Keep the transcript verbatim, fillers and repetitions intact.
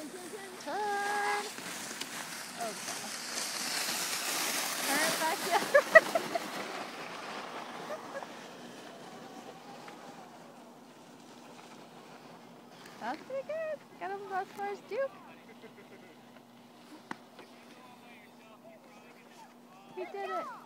Turn. Okay. Turn back the other way. That's pretty good. Got him as far as Duke. He did it.